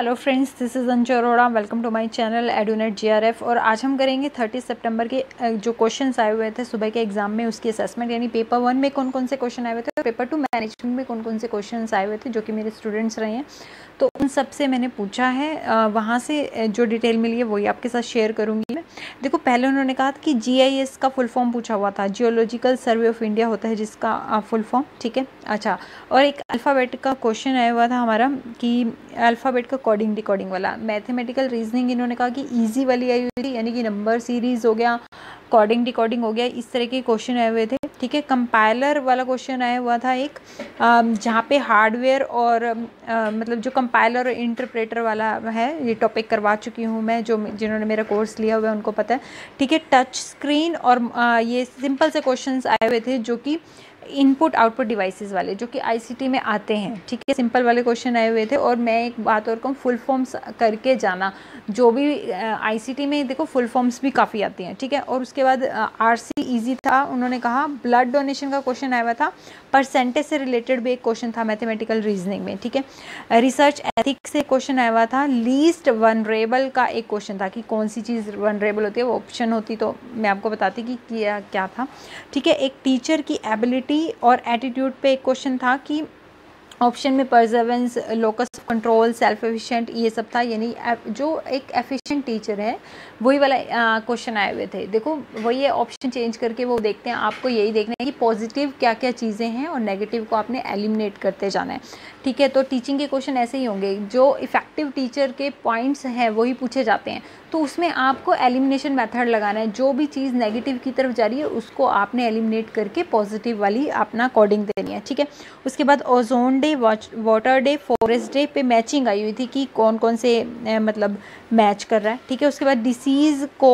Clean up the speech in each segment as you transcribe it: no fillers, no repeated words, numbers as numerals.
Hello friends, this is Anju Arora. Welcome to my channel Edunet GRF. और आज हम करेंगे 30 सितंबर के जो क्वेश्चंस आए हुए थे सुबह के एग्जाम में, उसकी असेसमेंट। यानी पेपर 1 में कौन कौन से क्वेश्चन आए हुए थे और पेपर 2 मैनेजमेंट में कौन कौन से क्वेश्चंस आए हुए थे जो कि मेरे स्टूडेंट्स रहे हैं। तो उन सब से मैंने पूछा है, वहाँ से जो डिटेल मिली है वही आपके साथ शेयर करूँगी मैं। देखो, पहले उन्होंने कहा कि GIS का फुल फॉर्म पूछा हुआ था, जियोलॉजिकल सर्वे ऑफ इंडिया होता है जिसका फुल फॉर्म, ठीक है। अच्छा, और एक अल्फ़ाबेट का क्वेश्चन आया हुआ था हमारा कि अल्फ़ाबेट का कोडिंग डिकोडिंग वाला। मैथमेटिकल रीजनिंग इन्होंने कहा कि ईजी वाली आई हुई थी, यानी कि नंबर सीरीज हो गया, कोडिंग डिकोडिंग हो गया, इस तरह के क्वेश्चन आए हुए थे, ठीक है। कंपाइलर वाला क्वेश्चन आया हुआ था एक, जहाँ पे हार्डवेयर और मतलब जो कंपाइलर और इंटरप्रेटर वाला है, ये टॉपिक करवा चुकी हूँ मैं। जिन्होंने मेरा कोर्स लिया हुआ है उनको पता है, ठीक है। टच स्क्रीन और ये सिंपल से क्वेश्चंस आए हुए थे जो कि इनपुट आउटपुट डिवाइसेस वाले, जो कि ICT में आते हैं, ठीक है। सिंपल वाले क्वेश्चन आए हुए थे। और मैं एक बात और कहूँ, फुल फॉर्म्स करके जाना। जो भी ICT में देखो फुल फॉर्म्स भी काफ़ी आती हैं, ठीक है। और उसके बाद RC इजी था, उन्होंने कहा। ब्लड डोनेशन का क्वेश्चन आया हुआ था, परसेंटेज से रिलेटेड भी एक क्वेश्चन था मैथमेटिकल रीजनिंग में, ठीक है। रिसर्च एथिक्स से क्वेश्चन आया हुआ था। लीस्ट वनरेबल का एक क्वेश्चन था कि कौन सी चीज़ वनरेबल होती है, वो ऑप्शन होती तो मैं आपको बताती कि क्या था, ठीक है। एक टीचर की एबिलिटी और एटीट्यूड पे एक क्वेश्चन था कि ऑप्शन में perseverance, locus control, self efficient, ये सब था। यानी जो एक एफिशिएंट टीचर है वही वाला क्वेश्चन आए हुए थे। देखो, वही है, ऑप्शन चेंज करके वो देखते हैं। आपको यही देखना है कि पॉजिटिव क्या क्या चीज़ें हैं और नेगेटिव को आपने एलिमिनेट करते जाना है, ठीक है। तो टीचिंग के क्वेश्चन ऐसे ही होंगे, जो इफेक्टिव टीचर के पॉइंट्स हैं वही पूछे जाते हैं। तो उसमें आपको एलिमिनेशन मेथड लगाना है। जो भी चीज़ नेगेटिव की तरफ जा रही है उसको आपने एलिमिनेट करके पॉजिटिव वाली अपना कोडिंग देनी है, ठीक है। उसके बाद ozone day, water day, forest day पे मैचिंग आई हुई थी कि कौन कौन से मतलब मैच कर रहा है, ठीक है। उसके बाद डिसीज़ को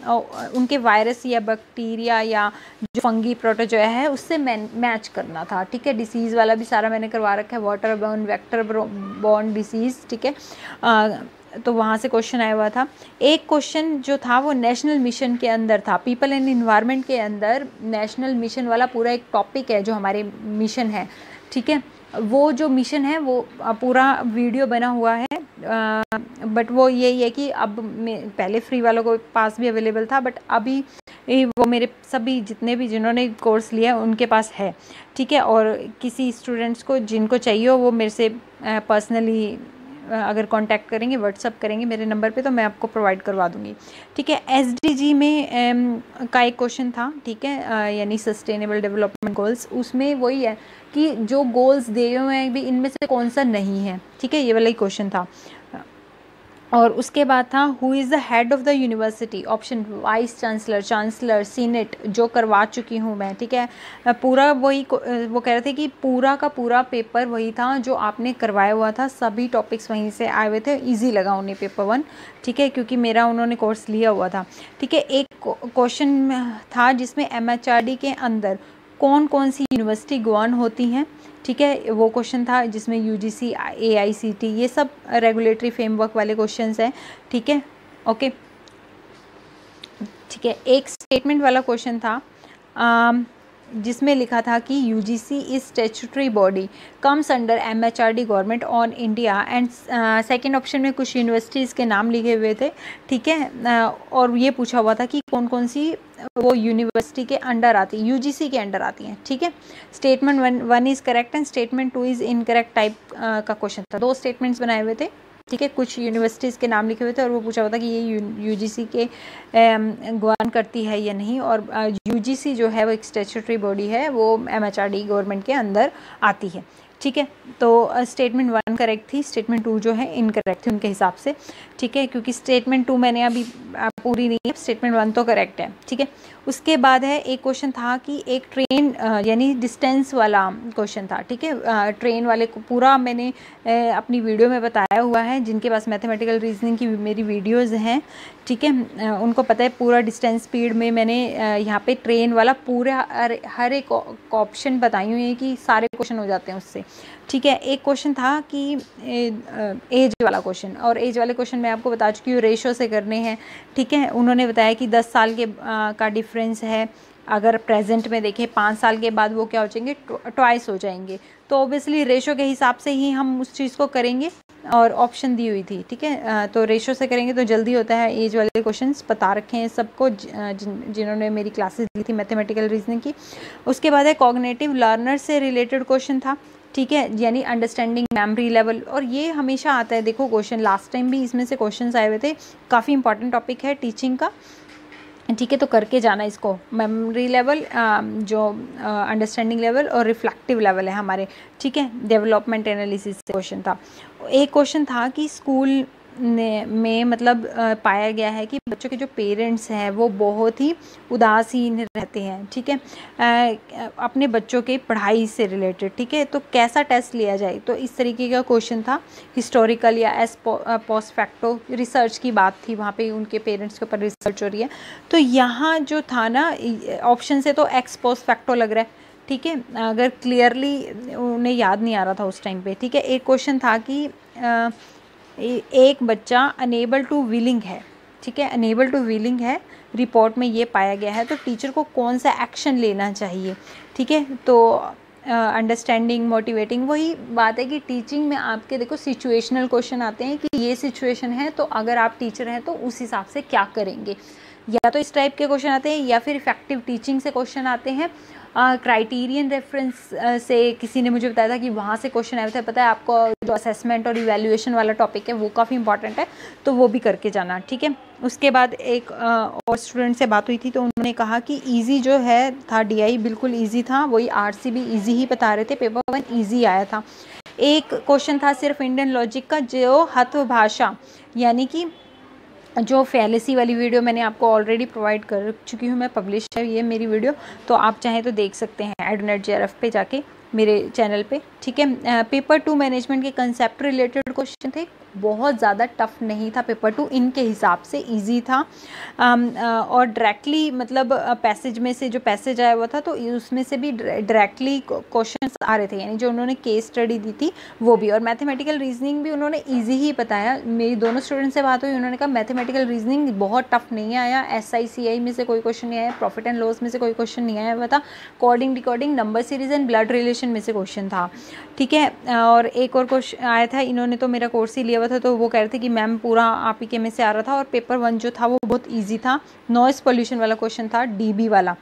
उनके वायरस या बैक्टीरिया या जो फंगी प्रोटोजोआ है उससे मैच करना था, ठीक है। डिसीज़ वाला भी सारा मैंने करवा रखा है, water borne, vector borne disease, ठीक है। तो वहाँ से क्वेश्चन आया हुआ था। एक क्वेश्चन जो था वो नेशनल मिशन के अंदर था, पीपल एंड इन्वायरमेंट के अंदर नेशनल मिशन वाला पूरा एक टॉपिक है जो हमारे मिशन है, ठीक है। वो जो मिशन है वो पूरा वीडियो बना हुआ है, बट वो यही है कि अब पहले फ्री वालों को पास भी अवेलेबल था, बट अभी वो मेरे सभी जितने भी जिन्होंने कोर्स लिया उनके पास है, ठीक है। और किसी स्टूडेंट्स को जिनको चाहिए हो वो मेरे से पर्सनली अगर कांटेक्ट करेंगे, व्हाट्सअप करेंगे मेरे नंबर पे, तो मैं आपको प्रोवाइड करवा दूंगी, ठीक है। SDG में का एक क्वेश्चन था, ठीक है, यानी सस्टेनेबल डेवलपमेंट गोल्स। उसमें वही है कि जो गोल्स दिए हुए हैं भी इनमें से कौन सा नहीं है, ठीक है, ये वाला ही क्वेश्चन था। और उसके बाद था who is the head of the university, option vice chancellor, chancellor, senate, जो करवा चुकी हूँ मैं, ठीक है। पूरा वही वो कह रहे थे कि पूरा का पूरा पेपर वही था जो आपने करवाया हुआ था, सभी टॉपिक्स वहीं से आए हुए थे। इजी लगा उन्हें पेपर 1, ठीक है, क्योंकि मेरा उन्होंने कोर्स लिया हुआ था, ठीक है। एक क्वेश्चन था जिसमें MHRD के अंदर कौन कौन सी यूनिवर्सिटी गवर्न होती हैं, ठीक है, वो क्वेश्चन था, जिसमें UGC, AICT, ये सब रेगुलेटरी फ्रेमवर्क वाले क्वेश्चंस हैं, ठीक है, ओके, ठीक है। एक स्टेटमेंट वाला क्वेश्चन था जिसमें लिखा था कि UGC is statutory body comes under MHRD government on India, and second option में कुछ यूनिवर्सिटीज़ के नाम लिखे हुए थे, ठीक है। और ये पूछा हुआ था कि कौन कौन सी वो यूनिवर्सिटी के अंडर आती है, UGC के अंडर आती हैं, ठीक है। Statement 1 is correct and statement 2 is incorrect type का क्वेश्चन था। 2 स्टेटमेंट्स बनाए हुए थे, ठीक है, कुछ यूनिवर्सिटीज़ के नाम लिखे हुए थे और वो पूछा हुआ था कि ये UGC के गवर्न करती है या नहीं। और UGC जो है वो एक स्टैट्यूटरी बॉडी है, वो MHRD गवर्नमेंट के अंदर आती है, ठीक है। तो स्टेटमेंट 1 करेक्ट थी, स्टेटमेंट 2 जो है इनकरेक्ट थी उनके हिसाब से, ठीक है, क्योंकि स्टेटमेंट 2 मैंने अभी पूरी नहीं है, स्टेटमेंट 1 तो करेक्ट है, ठीक है। उसके बाद है एक क्वेश्चन था कि एक ट्रेन यानी डिस्टेंस वाला क्वेश्चन था, ठीक है। ट्रेन वाले को पूरा मैंने अपनी वीडियो में बताया हुआ है, जिनके पास मैथमेटिकल रीजनिंग की मेरी वीडियोस हैं, ठीक है, उनको पता है पूरा डिस्टेंस स्पीड में मैंने यहाँ पे ट्रेन वाला पूरा हर एक ऑप्शन बताई हुई है कि सारे क्वेश्चन हो जाते हैं उससे, ठीक है। एक क्वेश्चन था कि एज वाला क्वेश्चन, और एज वाले क्वेश्चन मैं आपको बता चुकी हूँ, रेशो से करने हैं, ठीक है। उन्होंने बताया कि 10 साल के का डिफरेंस है, अगर प्रेजेंट में देखें 5 साल के बाद वो क्या हो जाएंगे, ट्वाइस हो जाएंगे। तो ऑब्वियसली रेशो के हिसाब से ही हम उस चीज़ को करेंगे, और ऑप्शन दी हुई थी, ठीक है। तो रेशो से करेंगे तो जल्दी होता है। एज वाले क्वेश्चंस बता रखे हैं सबको जिन्होंने मेरी क्लासेस ली थी मैथमेटिकल रीजनिंग की। उसके बाद है कॉग्निटिव लर्नर से रिलेटेड क्वेश्चन था, ठीक है, यानी अंडरस्टैंडिंग मेमोरी लेवल, और ये हमेशा आता है देखो क्वेश्चन, लास्ट टाइम भी इसमें से क्वेश्चंस आए हुए थे। काफ़ी इंपॉर्टेंट टॉपिक है टीचिंग का, ठीक है, तो करके जाना इसको। मेमोरी लेवल, जो अंडरस्टैंडिंग लेवल और रिफ्लेक्टिव लेवल है हमारे, ठीक है, डेवलपमेंट एनालिसिस से क्वेश्चन था। एक क्वेश्चन था कि स्कूल में मतलब पाया गया है कि बच्चों के जो पेरेंट्स हैं वो बहुत ही उदासीन रहते हैं, ठीक है, अपने बच्चों के पढ़ाई से रिलेटेड, ठीक है, तो कैसा टेस्ट लिया जाए। तो इस तरीके का क्वेश्चन था, हिस्टोरिकल या एस पोस्ट फैक्टो रिसर्च की बात थी, वहाँ पे उनके पेरेंट्स के ऊपर रिसर्च हो रही है। तो यहाँ जो था ना ऑप्शन से तो एक्स पोस्ट फैक्टो लग रहा है, ठीक है, अगर क्लियरली उन्हें याद नहीं आ रहा था उस टाइम पे, ठीक है। एक क्वेश्चन था कि एक बच्चा अनेबल टू विलिंग है, ठीक है, अनेबल टू विलिंग है, रिपोर्ट में ये पाया गया है, तो टीचर को कौन सा एक्शन लेना चाहिए, ठीक है। तो अंडरस्टैंडिंग, मोटिवेटिंग, वही बात है कि टीचिंग में आपके देखो सिचुएशनल क्वेश्चन आते हैं कि ये सिचुएशन है तो अगर आप टीचर हैं तो उस हिसाब से क्या करेंगे, या तो इस टाइप के क्वेश्चन आते हैं या फिर इफेक्टिव टीचिंग से क्वेश्चन आते हैं। क्राइटेरियन रेफरेंस से किसी ने मुझे बताया था कि वहाँ से क्वेश्चन आए थे। पता है आपको जो असेसमेंट और इवैल्यूएशन वाला टॉपिक है वो काफ़ी इंपॉर्टेंट है, तो वो भी करके जाना, ठीक है। उसके बाद एक और स्टूडेंट से बात हुई थी तो उन्होंने कहा कि इजी जो है था डीआई बिल्कुल इजी था, वही आरसी भी इजी ही बता रहे थे, पेपर 1 इजी आया था। एक क्वेश्चन था सिर्फ इंडियन लॉजिक का, जो हत्व भाषा यानी कि जो फैलेसी वाली वीडियो मैंने आपको ऑलरेडी प्रोवाइड कर चुकी हूँ, मैं पब्लिश है ये मेरी वीडियो, तो आप चाहें तो देख सकते हैं एडुनेट जेआरएफ पे जाके मेरे चैनल पे, ठीक है। पेपर 2 मैनेजमेंट के कंसेप्ट रिलेटेड क्वेश्चन थे, बहुत ज़्यादा टफ नहीं था पेपर 2, इनके हिसाब से इजी था। और डायरेक्टली मतलब पैसेज में से जो पैसेज आया हुआ था तो उसमें से भी डायरेक्टली क्वेश्चंस आ रहे थे, यानी जो उन्होंने केस स्टडी दी थी वो भी, और मैथमेटिकल रीजनिंग भी उन्होंने ईजी ही बताया। मेरी दोनों स्टूडेंट से बात हुई, उन्होंने कहा मैथमेटिकल रीजनिंग बहुत टफ नहीं आया, SICI में से कोई क्वेश्चन नहीं आया, प्रॉफिट एंड लॉस में से कोई क्वेश्चन नहीं आया हुआ था, coding decoding, number series and blood relation में से क्वेश्चन था, ठीक है। और एक और क्वेश्चन आया था, इन्होंने तो मेरा कोर्स ही लिया हुआ था तो वो कह रहे थे कि मैम पूरा आप ही के में से आ रहा था, और पेपर 1 जो था वो बहुत ईजी था, नॉइस पोल्यूशन वाला क्वेश्चन था, DB वाला।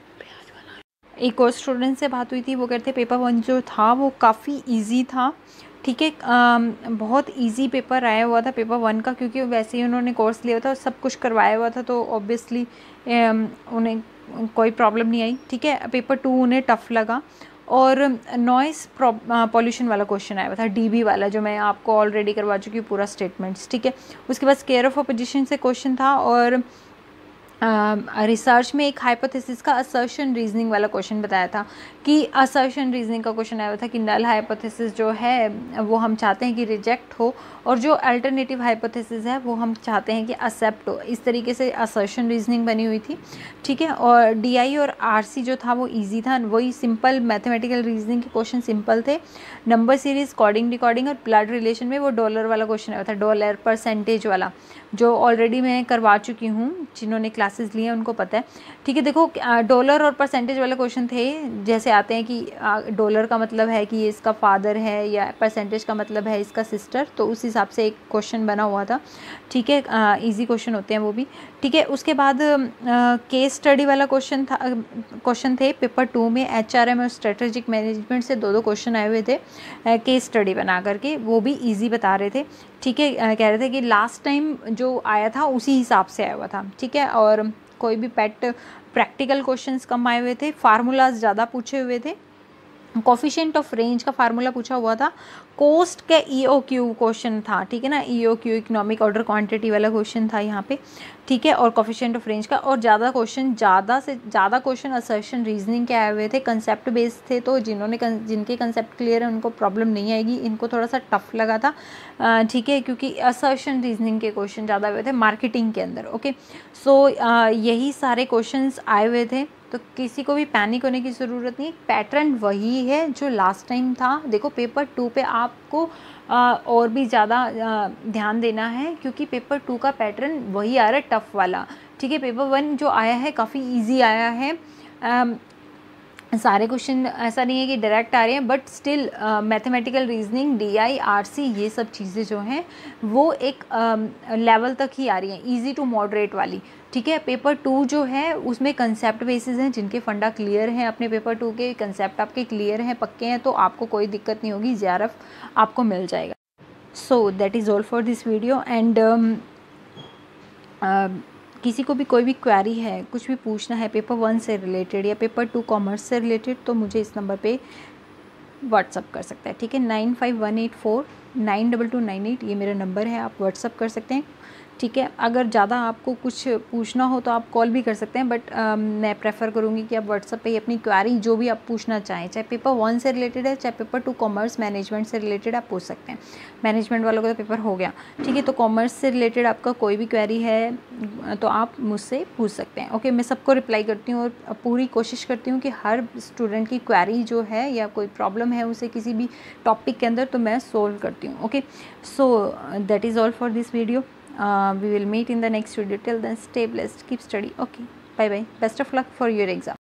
एक और स्टूडेंट से बात हुई थी, वो कहते पेपर 1 जो था वो काफ़ी इजी था, ठीक है, बहुत इजी पेपर आया हुआ था पेपर 1 का, क्योंकि वैसे ही उन्होंने कोर्स लिया था, सब कुछ करवाया हुआ था, तो ऑब्वियसली उन्हें कोई प्रॉब्लम नहीं आई, ठीक है। पेपर 2 उन्हें टफ लगा, और नॉइस पॉल्यूशन वाला क्वेश्चन आया हुआ था, DB वाला, जो मैं आपको ऑलरेडी करवा चुकी हूँ पूरा स्टेटमेंट्स, ठीक है। उसके बाद स्केयर ऑफ अपोजिशन से क्वेश्चन था, और रिसर्च में एक हाइपोथेसिस का असर्शन रीजनिंग वाला क्वेश्चन बताया था कि असर्शन रीजनिंग का क्वेश्चन आया था कि नल हाइपोथेसिस जो है वो हम चाहते हैं कि रिजेक्ट हो, और जो अल्टरनेटिव हाइपोथेसिस है वो हम चाहते हैं कि एक्सेप्ट हो, इस तरीके से असर्शन रीजनिंग बनी हुई थी, ठीक है। और DI और RC जो था वो इजी था, वही सिंपल मैथमेटिकल रीजनिंग के क्वेश्चन सिंपल थे। नंबर सीरीज, कोडिंग डिकोडिंग और ब्लड रिलेशन में वो डॉलर वाला क्वेश्चन आया था, डॉलर परसेंटेज वाला, जो ऑलरेडी मैं करवा चुकी हूँ, जिन्होंने क्लासेस लिए हैं उनको पता है, ठीक है। देखो डॉलर और परसेंटेज वाले क्वेश्चन थे, जैसे आते हैं कि डॉलर का मतलब है कि ये इसका फादर है, या परसेंटेज का मतलब है इसका सिस्टर, तो उस हिसाब से एक क्वेश्चन बना हुआ था, ठीक है। इजी क्वेश्चन होते हैं वो भी, ठीक है। उसके बाद केस स्टडी वाला क्वेश्चन थे पेपर 2 में, HRM और स्ट्रेटेजिक मैनेजमेंट से 2 क्वेश्चन आए हुए थे केस स्टडी बना करके, वो भी ईजी बता रहे थे, ठीक है। कह रहे थे कि लास्ट टाइम जो आया था उसी हिसाब से आया हुआ था, ठीक है। और कोई भी प्रैक्टिकल क्वेश्चंस कम आए हुए थे, फार्मूलाज ज़्यादा पूछे हुए थे, कोफिशिएंट ऑफ रेंज का फार्मूला पूछा हुआ था, कोस्ट का EOQ क्वेश्चन था, ठीक है ना, EOQ इकोनॉमिक ऑर्डर क्वांटिटी वाला क्वेश्चन था यहाँ पे, ठीक है, और कोफिशिएंट ऑफ रेंज का, और ज़्यादा से ज़्यादा क्वेश्चन असर्शन रीजनिंग के आए हुए थे, कंसेप्ट बेस्ड थे, तो जिनके कंसेप्ट क्लियर है उनको प्रॉब्लम नहीं आएगी, इनको थोड़ा सा टफ लगा था, ठीक है, क्योंकि असर्शन रीजनिंग के क्वेश्चन ज़्यादा हुए थे मार्केटिंग के अंदर, ओके। सो यही सारे क्वेश्चन आए हुए थे, तो किसी को भी पैनिक होने की ज़रूरत नहीं, पैटर्न वही है जो लास्ट टाइम था। देखो पेपर 2 पे आपको और भी ज़्यादा ध्यान देना है, क्योंकि पेपर 2 का पैटर्न वही आ रहा है, टफ वाला, ठीक है। पेपर 1 जो आया है काफ़ी इजी आया है, सारे क्वेश्चन ऐसा नहीं है कि डायरेक्ट आ रहे हैं, but still mathematical reasoning, DI RC ये सब चीज़ें जो हैं वो एक लेवल तक ही आ रही हैं, इजी टू मॉडरेट वाली। ठीक है, पेपर 2 जो है उसमें कंसेप्ट बेसिस हैं, जिनके फंडा क्लियर हैं, अपने पेपर 2 के कंसेप्ट आपके क्लियर हैं, पक्के हैं, तो आपको कोई दिक्कत नहीं होगी, JRF आपको मिल जाएगा। So that is all for this video. And किसी को भी कोई भी क्वेरी है, कुछ भी पूछना है पेपर 1 से रिलेटेड या पेपर 2 कॉमर्स से रिलेटेड, तो मुझे इस नंबर पे व्हाट्सअप कर सकता है। ठीक है, 9518492298 ये मेरा नंबर है, आप व्हाट्सअप कर सकते हैं। ठीक है, अगर ज़्यादा आपको कुछ पूछना हो तो आप कॉल भी कर सकते हैं, बट मैं प्रेफर करूँगी कि आप व्हाट्सअप पे ही अपनी क्वेरी जो भी आप पूछना चाहें, चाहे पेपर 1 से रिलेटेड है, चाहे पेपर 2 कॉमर्स मैनेजमेंट से रिलेटेड, आप पूछ सकते हैं। मैनेजमेंट वालों का तो पेपर हो गया। ठीक है, तो कॉमर्स से रिलेटेड आपका कोई भी क्वेरी है तो आप मुझसे पूछ सकते हैं। ओके, मैं सबको रिप्लाई करती हूँ और पूरी कोशिश करती हूँ कि हर स्टूडेंट की क्वेरी जो है या कोई प्रॉब्लम है उसे किसी भी टॉपिक के अंदर, तो मैं सोल्व करती हूँ। Okay, so that is all for this video. We will meet in the next video. Till then, stay blessed, keep study. Okay, bye bye, best of luck for your exam.